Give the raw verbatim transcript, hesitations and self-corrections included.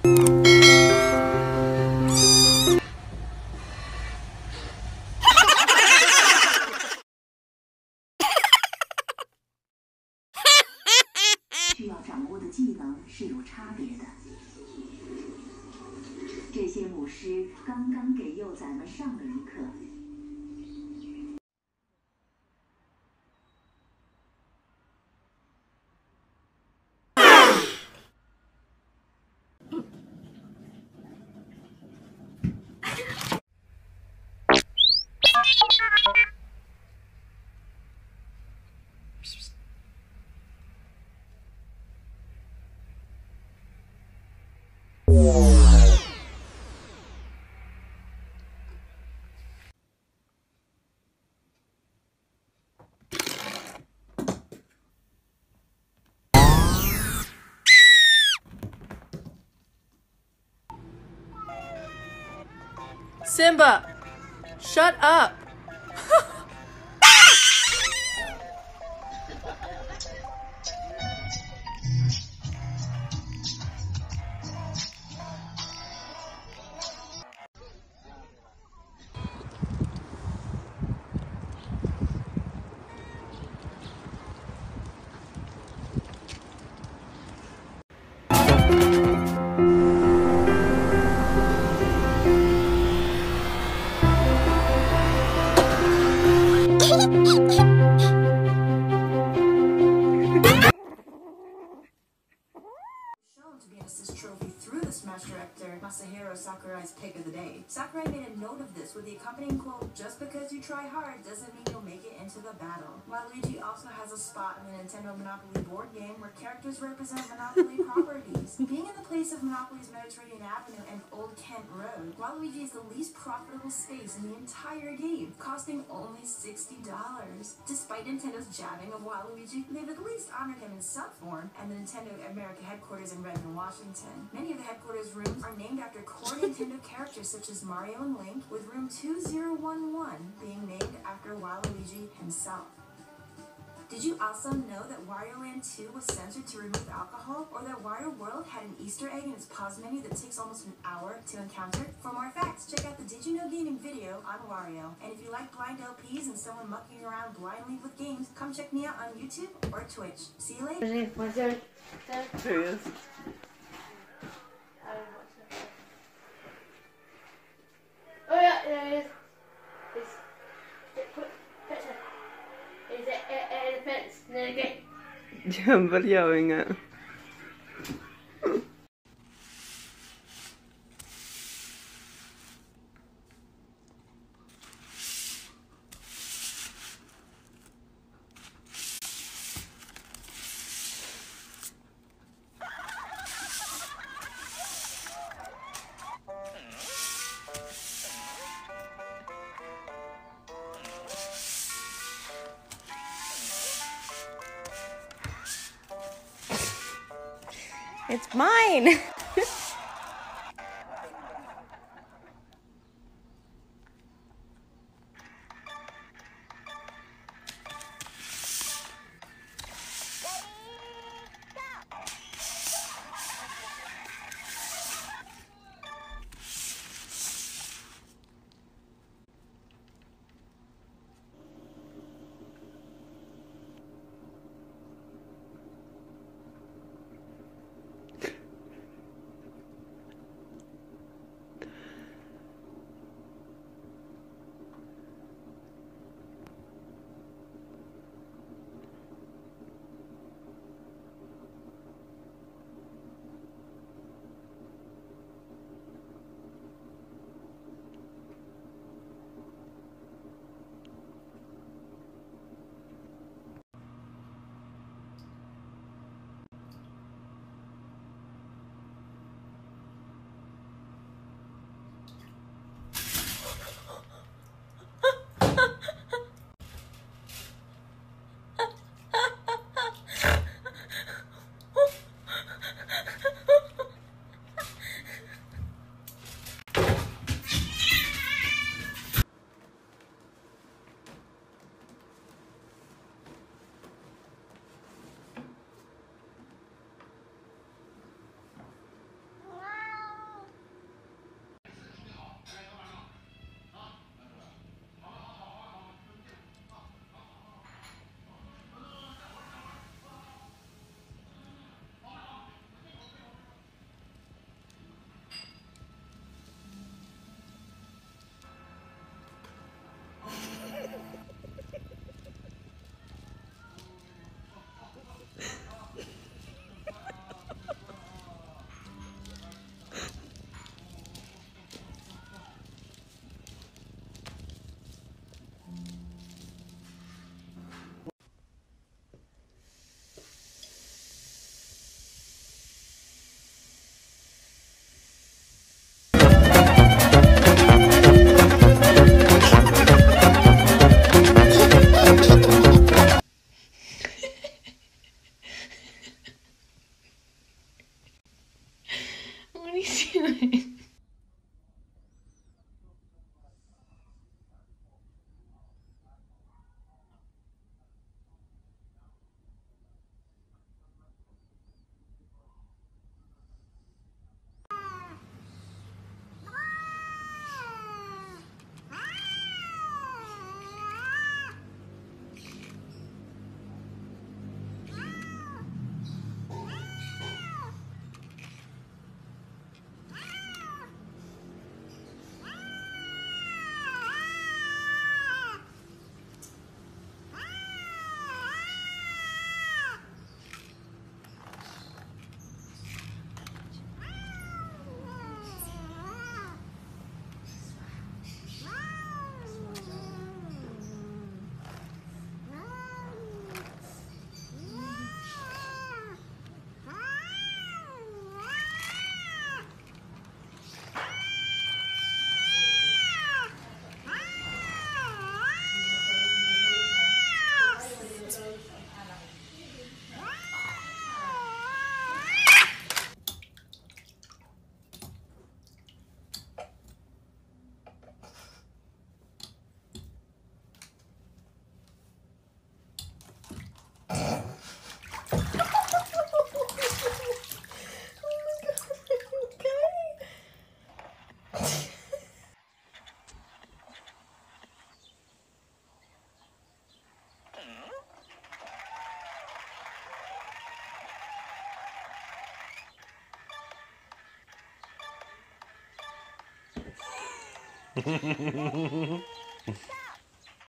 需要掌握的技能是有差别的。这些母狮刚刚给幼崽们上了一课。 Simba, shut up. To be an assist trophy through the Smash director Masahiro Sakurai's pick of the day. Sakurai made a note of this with the accompanying quote, "Just because you try hard doesn't mean you'll make it into the battle." Waluigi also has a spot in the Nintendo Monopoly board game where characters represent Monopoly properties. Being in the place of Monopoly's Mediterranean Avenue and Old Kent Road, Waluigi is the least profitable space in the entire game, costing only sixty dollars. Despite Nintendo's jabbing of Waluigi, they've at least honored him in some form, and the Nintendo America headquarters in Redmond, Washington. Many of the headquarters rooms are named after core Nintendo characters such as Mario and Link, with room two zero one one being named after Waluigi himself. Did you also know that Wario Land two was censored to remove alcohol, or that Wario World had an Easter egg in its pause menu that takes almost an hour to encounter? For more facts, check out the Did You Know Gaming video on Wario. And if you like blind L Ps and someone mucking around blindly with games, come check me out on YouTube or Twitch. See you later. Serious. Oh yeah, there it is. It's, it put, picture. Is it a fence near the gate? Videoing it. It's mine! doing?